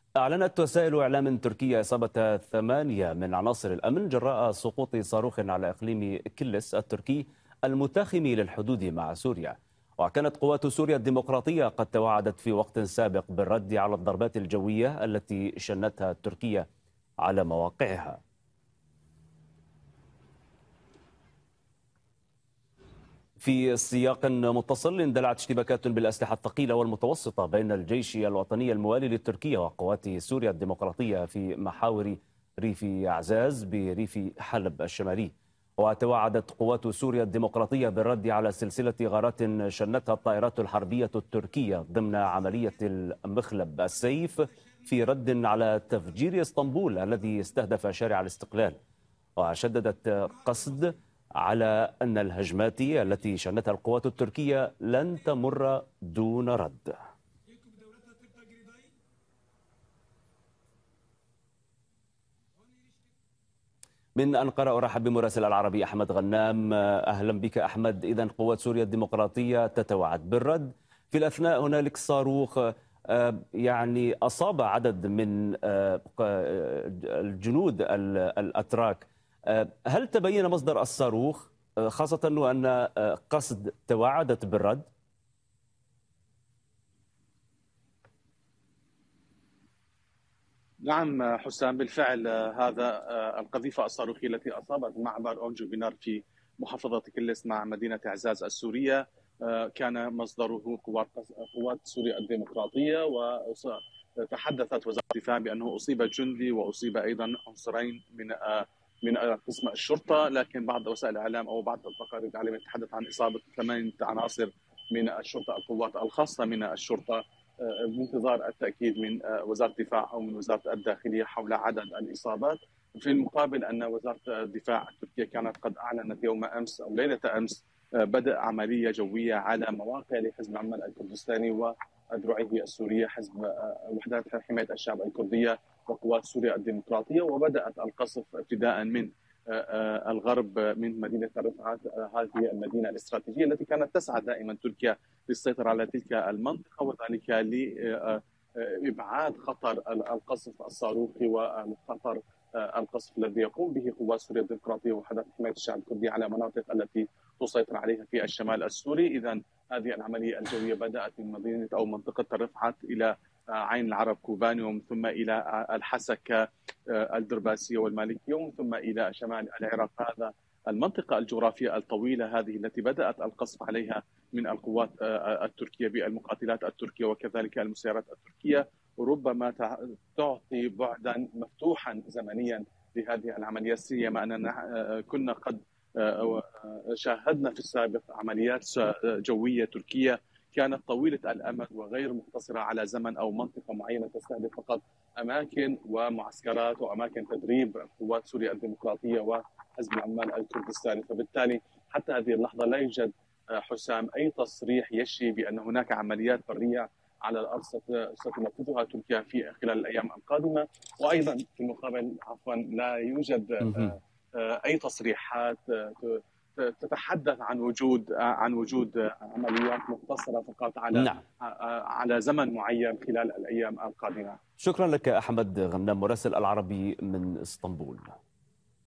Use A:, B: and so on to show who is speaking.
A: أعلنت وسائل إعلام تركية إصابة 8 من عناصر الأمن جراء سقوط صاروخ على إقليم كلس التركي المتاخم للحدود مع سوريا. وكانت قوات سوريا الديمقراطية قد توعدت في وقت سابق بالرد على الضربات الجوية التي شنتها تركيا على مواقعها. في سياق متصل، اندلعت اشتباكات بالأسلحة الثقيلة والمتوسطة بين الجيش الوطني الموالي لتركيا وقوات سوريا الديمقراطية في محاور ريف عزاز بريف حلب الشمالي. وتوعدت قوات سوريا الديمقراطية بالرد على سلسلة غارات شنتها الطائرات الحربية التركية ضمن عملية المخلب السيف، في رد على تفجير اسطنبول الذي استهدف شارع الاستقلال. وشددت قصد على أن الهجمات التي شنتها القوات التركية لن تمر دون رد. من أنقرة أرحب بمراسل العربي أحمد غنام. أهلا بك أحمد. إذن قوات سوريا الديمقراطية تتوعد بالرد. في الأثناء هنالك صاروخ يعني أصاب عدد من الجنود الأتراك. هل تبين مصدر الصاروخ، خاصة وأن قصد توعدت بالرد؟
B: نعم حسام، بالفعل هذا القذيفة الصاروخية التي أصابت معبر أونجو بنار في محافظة كلس مع مدينة عزاز السورية كان مصدره قوات سوريا الديمقراطية. وتحدثت وزارة الدفاع بأنه أصيب جندي وأصيب أيضا عنصرين من قسم الشرطة، لكن بعض وسائل الإعلام أو بعض التقارير الإعلامية تتحدث عن إصابة 8 عناصر من الشرطة، القوات الخاصة من الشرطة، بانتظار التأكيد من وزارة الدفاع أو من وزارة الداخلية حول عدد الإصابات. في المقابل أن وزارة الدفاع التركية كانت قد أعلنت يوم أمس أو ليلة أمس بدء عملية جوية على مواقع لحزب عمال الكردستاني وأذرعه السورية، حزب وحدات حماية الشعب الكردية وقوات سوريا الديمقراطية. وبدأت القصف ابتداء من الغرب من مدينة رفعت، هذه المدينة الاستراتيجية التي كانت تسعى دائما تركيا للسيطرة على تلك المنطقة، وذلك لإبعاد خطر القصف الصاروخي وخطر القصف الذي يقوم به قوات سوريا الديمقراطية ووحدات حماية الشعب الكردي على مناطق التي تسيطر عليها في الشمال السوري. إذا هذه العملية الجوية بدأت من مدينة أو منطقة رفعت إلى عين العرب كوباني، ومن ثم إلى الحسكة الدرباسية والمالكية، ومن ثم إلى شمال العراق. هذا المنطقة الجغرافية الطويلة هذه التي بدأت القصف عليها من القوات التركية بالمقاتلات التركية وكذلك المسيرات التركية، وربما تعطي بعدا مفتوحا زمنيا لهذه العمليات، سيما أننا كنا قد شاهدنا في السابق عمليات جوية تركية كانت طويلة الأمد وغير مقتصرة على زمن أو منطقة معينة، تستهدف فقط أماكن ومعسكرات وأماكن تدريب قوات سوريا الديمقراطية وحزب عمال الكردستاني. فبالتالي حتى هذه اللحظة لا يوجد حسام أي تصريح يشي بأن هناك عمليات برية على الأرض ستنفذها تركيا في خلال الأيام القادمة. وأيضا في المقابل لا يوجد أي تصريحات تتحدث عن وجود عمليات مقتصرة فقط
A: نعم.
B: على زمن معين خلال الأيام القادمة.
A: شكرا لك أحمد غنام، مراسل العربي من اسطنبول.